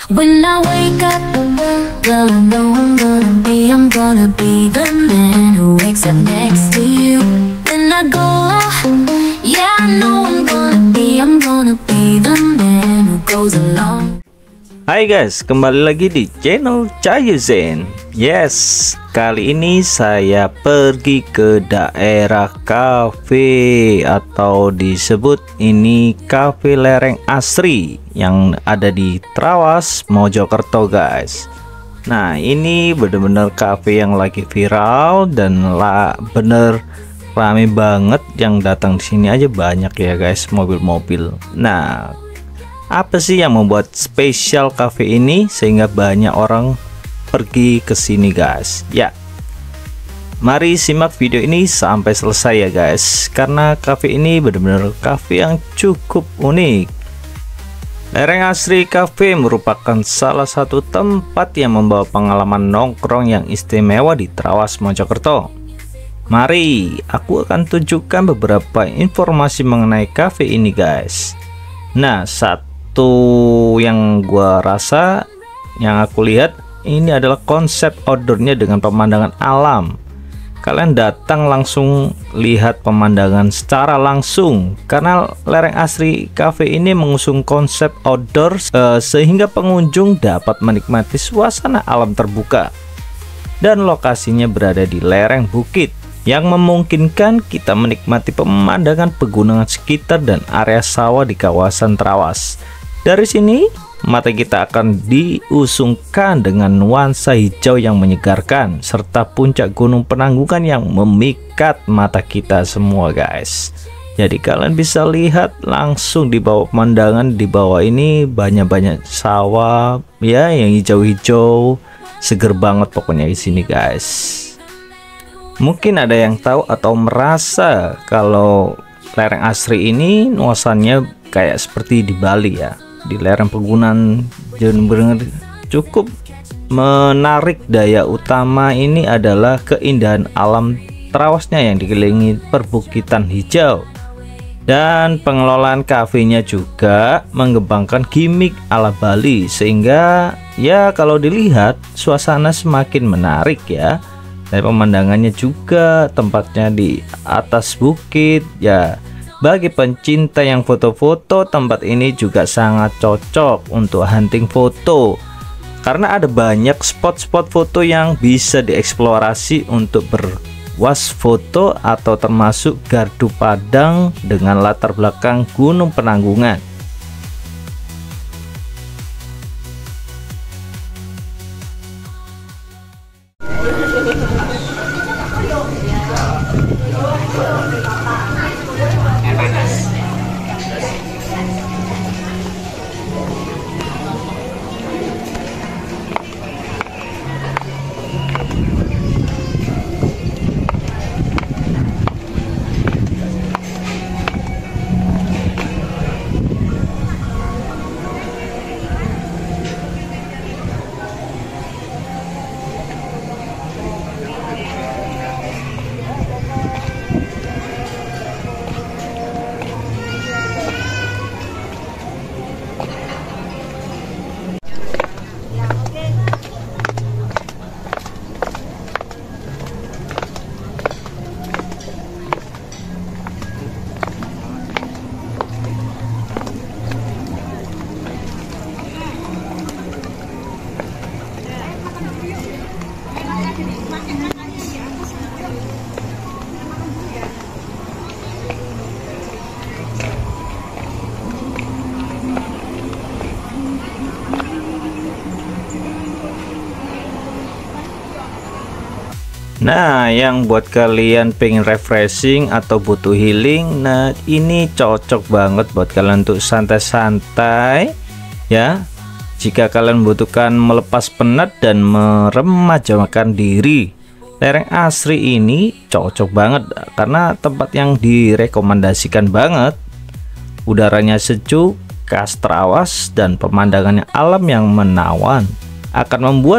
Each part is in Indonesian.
When I wake up, girl, I know I'm gonna be the man who wakes up next to you. Then I go off, yeah, I know I'm gonna be the man who goes along. Hai guys, kembali lagi di channel Cahyuzen. Yes, kali ini saya pergi ke daerah kafe atau disebut ini Cafe Lereng Asri yang ada di Trawas, Mojokerto guys. Nah, ini bener-bener cafe yang lagi viral dan bener rame banget, yang datang di sini aja banyak ya guys, mobil-mobil. Nah, apa sih yang membuat spesial cafe ini sehingga banyak orang pergi ke sini guys? Ya, mari simak video ini sampai selesai ya guys, karena cafe ini benar-benar cafe yang cukup unik. Lereng Asri Cafe merupakan salah satu tempat yang membawa pengalaman nongkrong yang istimewa di Trawas, Mojokerto. Mari aku akan tunjukkan beberapa informasi mengenai cafe ini guys. Nah, satu yang gua rasa, yang aku lihat, ini adalah konsep outdoornya dengan pemandangan alam. Kalian datang langsung lihat pemandangan secara langsung, karena Lereng Asri Cafe ini mengusung konsep outdoor sehingga pengunjung dapat menikmati suasana alam terbuka, dan lokasinya berada di lereng bukit yang memungkinkan kita menikmati pemandangan pegunungan sekitar dan area sawah di kawasan Trawas. Dari sini mata kita akan diusungkan dengan nuansa hijau yang menyegarkan serta puncak gunung penanggungan yang memikat mata kita semua guys. Jadi kalian bisa lihat langsung di bawah pemandangan, di bawah ini banyak-banyak sawah ya yang hijau-hijau, seger banget pokoknya di sini guys. Mungkin ada yang tahu atau merasa kalau Lereng Asri ini nuansanya kayak seperti di Bali ya, di lereng pegunungan, benar-benar cukup menarik. Daya utama ini adalah keindahan alam Trawasnya yang dikelilingi perbukitan hijau, dan pengelolaan kafenya juga mengembangkan gimmick ala Bali sehingga ya kalau dilihat suasana semakin menarik ya. Dan pemandangannya juga tempatnya di atas bukit ya. Bagi pencinta yang foto-foto, tempat ini juga sangat cocok untuk hunting foto, karena ada banyak spot-spot foto yang bisa dieksplorasi untuk berwasfoto atau termasuk gardu padang dengan latar belakang gunung penanggungan. Nah, yang buat kalian pengen refreshing atau butuh healing, nah ini cocok banget buat kalian untuk santai-santai ya. Jika kalian membutuhkan melepas penat dan meremajakan diri, Lereng Asri ini cocok banget karena tempat yang direkomendasikan banget. Udaranya sejuk, khas Trawas, dan pemandangannya alam yang menawan akan membuat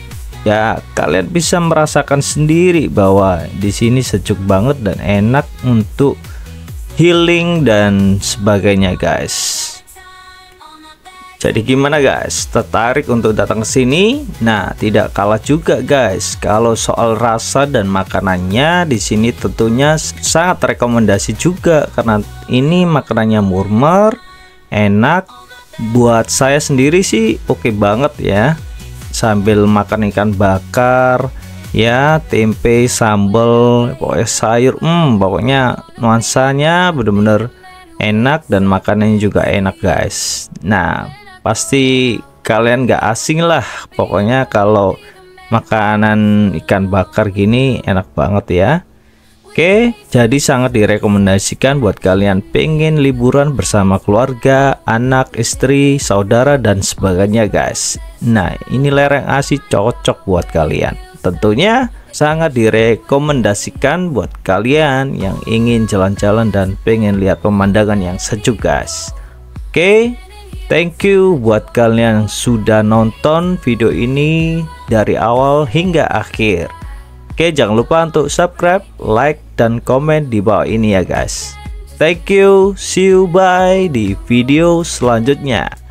ya kalian bisa merasakan sendiri bahwa di sini sejuk banget dan enak untuk healing dan sebagainya guys. Jadi gimana guys, tertarik untuk datang ke sini? Nah, tidak kalah juga guys. Kalau soal rasa dan makanannya di sini tentunya sangat rekomendasi juga karena ini makanannya murmer, enak. Buat saya sendiri sih oke banget ya. Sambil makan ikan bakar, ya tempe, sambal, pokoknya sayur, pokoknya nuansanya bener-bener enak dan makanannya juga enak guys. Nah, pasti kalian gak asing lah pokoknya kalau makanan ikan bakar gini enak banget ya. Oke, jadi sangat direkomendasikan buat kalian pengen liburan bersama keluarga, anak, istri, saudara dan sebagainya guys. Nah, ini lereng Asi cocok buat kalian. Tentunya sangat direkomendasikan buat kalian yang ingin jalan-jalan dan pengen lihat pemandangan yang sejuk guys. Oke, thank you buat kalian yang sudah nonton video ini dari awal hingga akhir. Oke, jangan lupa untuk subscribe, like, dan komen di bawah ini ya guys. Thank you, see you, bye di video selanjutnya.